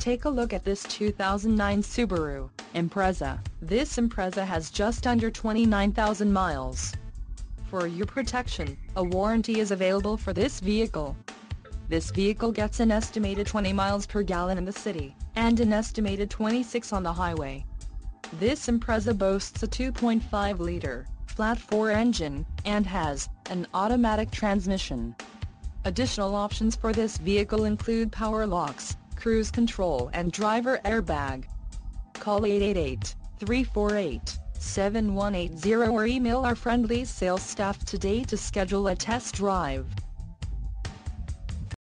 take a look at this 2009 Subaru Impreza. This Impreza has just under 29,000 miles. For your protection, a warranty is available for this vehicle. This vehicle gets an estimated 20 miles per gallon in the city, and an estimated 26 on the highway. This Impreza boasts a 2.5-liter, flat-4 engine, and has an automatic transmission. Additional options for this vehicle include power locks, cruise control and driver airbag. Call 888-348-7180 or email our friendly sales staff today to schedule a test drive.